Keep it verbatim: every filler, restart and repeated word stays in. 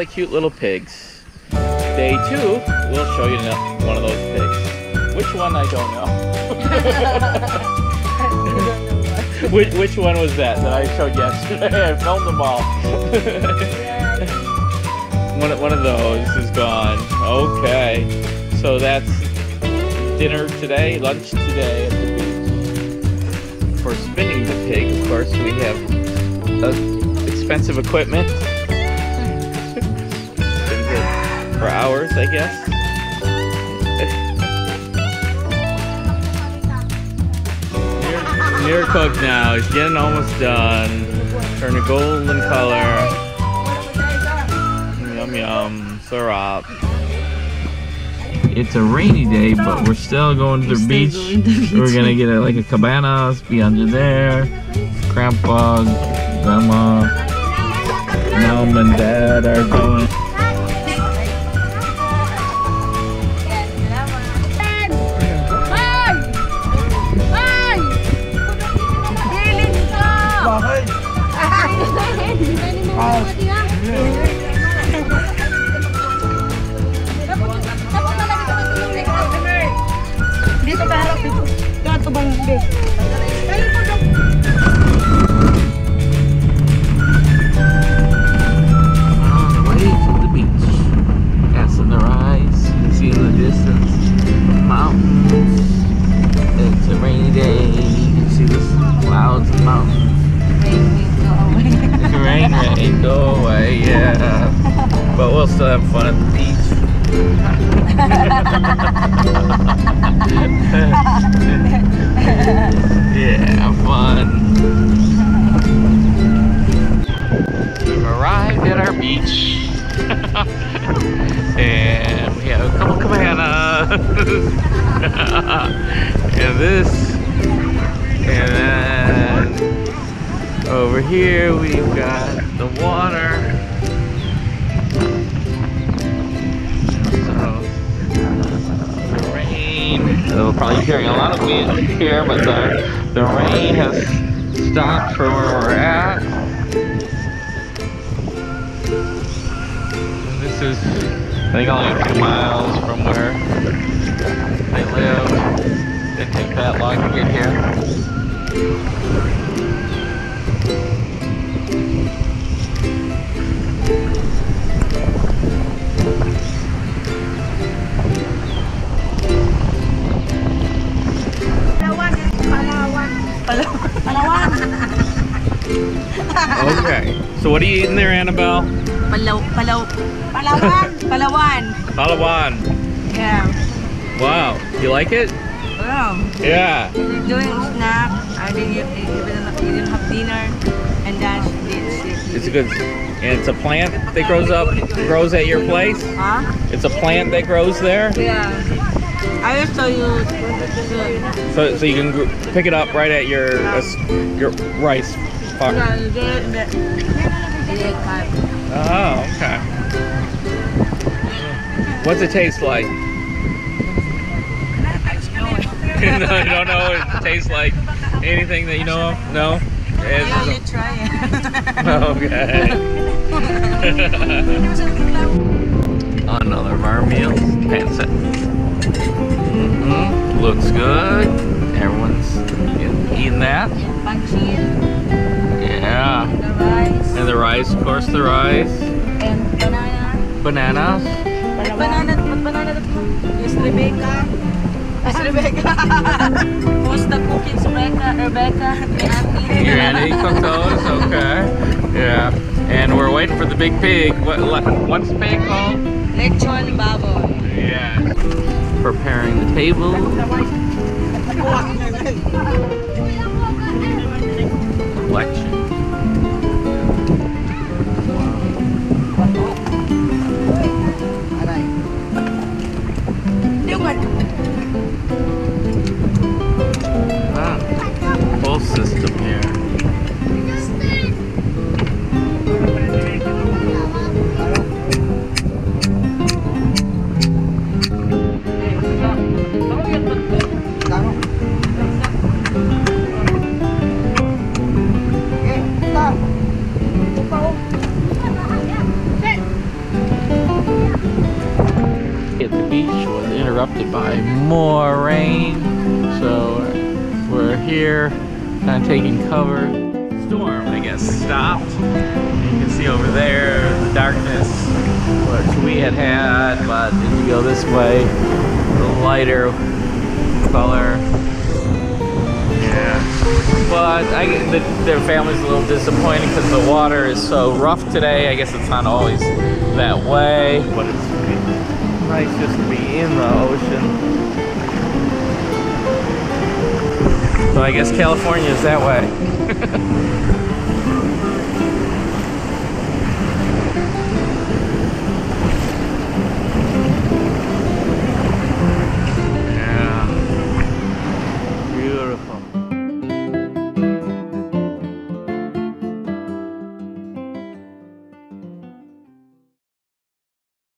of cute little pigs. Day two, we'll show you one of those pigs. Which one, I don't know. which, which one was that that I showed yesterday? I filmed them all. one, one of those is gone. Okay. So that's dinner today, lunch today at the beach. For spinning the pig, of course, we have uh, expensive equipment. Spins it for hours, I guess. near, near cooked now. It's getting almost done. Turn a golden color. Yum yum. Syrup. It's a rainy day, but we're still going to the we're beach. To the beach. We're gonna get a, like a cabana, be under there. Grandpa, Grandma, Mom and Dad are going. But we'll still have fun at the beach. Yeah, fun. We've arrived at our beach. And we have a couple cabanas. And this. And then over here we've got the water. We'll probably be hearing a lot of music here, but the, the rain has stopped from where we're at. And this is, I think, only a few miles from where they live. It didn't take that long to get here. Okay, so what are you eating there, Annabelle? Palaw, palaw, palawan, palawan. Palawan. Yeah. Wow, you like it? Wow. Yeah. You're doing snack. I think you, you, you didn't have dinner, and that's it. It's a good, and it's a plant that grows up, grows at your place. Huh? It's a plant that grows there. Yeah. I will show you. So, so you can gr pick it up right at your uh, your rice farm. Oh, okay. What's it taste like? No, you don't know what it tastes like. Anything that you know of? No? Yeah, you try it. Okay. Another of our meals. Pancit. Mm-hmm. Looks good. Everyone's eating that. Yeah. The rice. And the rice, of course, the rice. And banana. Bananas. Banana, banana. Yes, Rebecca. Yes, Rebecca. Who's the cooking? Rebecca, Rebecca, Your auntie cooked those? Okay. Yeah. And we're waiting for the big pig. What? What's the pig called? Lechon Baboy. Yeah. Preparing the table. Collection. Ah, full system here. interrupted by more rain. So we're here, kind of taking cover. Storm, I guess, stopped. You can see over there the darkness, which we had had, but if you go this way, the lighter color. Yeah. But I, the, their family's a little disappointed because the water is so rough today. I guess it's not always that way, but it's nice just to be in the ocean. So I guess California is that way.